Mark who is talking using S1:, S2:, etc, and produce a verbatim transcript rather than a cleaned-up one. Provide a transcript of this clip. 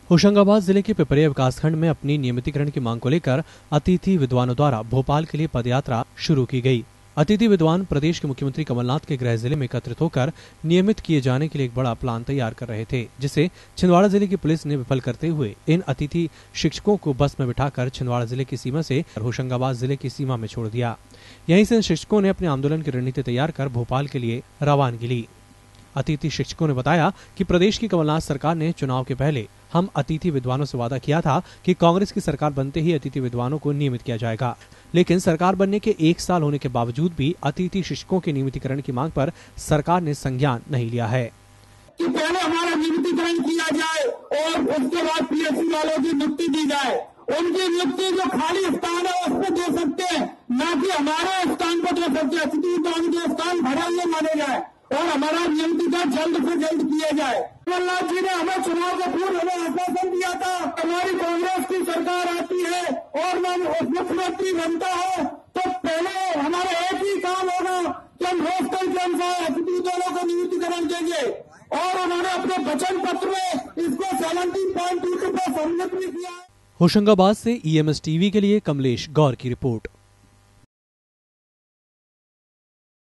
S1: होशंगाबाद जिले के पिपरिया विकासखंड में अपनी नियमितीकरण की मांग को लेकर अतिथि विद्वानों द्वारा भोपाल के लिए पदयात्रा शुरू की गई। अतिथि विद्वान प्रदेश के मुख्यमंत्री कमलनाथ के गृह जिले में एकत्रित होकर नियमित किए जाने के लिए एक बड़ा प्लान तैयार कर रहे थे, जिसे छिंदवाड़ा जिले की पुलिस ने विफल करते हुए इन अतिथि शिक्षकों को बस में बिठाकर छिंदवाड़ा जिले की सीमा से होशंगाबाद जिले की सीमा में छोड़ दिया। यहीं से इन शिक्षकों ने अपने आंदोलन की रणनीति तैयार कर भोपाल के लिए रवानगी ली। अतिथि शिक्षकों ने बताया कि प्रदेश की कमलनाथ सरकार ने चुनाव के पहले हम अतिथि विद्वानों से वादा किया था कि कांग्रेस की सरकार बनते ही अतिथि विद्वानों को नियमित किया जाएगा, लेकिन सरकार बनने के एक साल होने के बावजूद भी अतिथि शिक्षकों के नियमितीकरण की मांग पर सरकार ने संज्ञान नहीं लिया है
S2: कि पहले हमारा नियमितीकरण किया जाए और उसके बाद पीएससी वालों की नियुक्ति दी जाए। उनकी नियुक्ति जो खाली स्थान है उस पर दे सकते हैं, न कि हमारे स्थान पर दे सकते। अतिथि विद्वान के स्थान भरे हुए माने जाए और हमारा नियमितीकरण जल्द से जल्द किया जाए। कमलनाथ जी ने हमें चुनाव के पूर्व हमें आश्वासन दिया था, हमारी कांग्रेस की सरकार आती है और मैं मुख्यमंत्री बनता है तो पहले हमारा एक ही काम होगा कि हम रोस्टर के अनुसार अतिथि विद्वानों को नियमितीकरण देंगे और उन्होंने अपने वचन पत्र में इसको सेवेंटीन पॉइंट टू पर सम्मिलित भी किया।
S1: होशंगाबाद से ई एम एस टीवी के लिए कमलेश गौर की रिपोर्ट।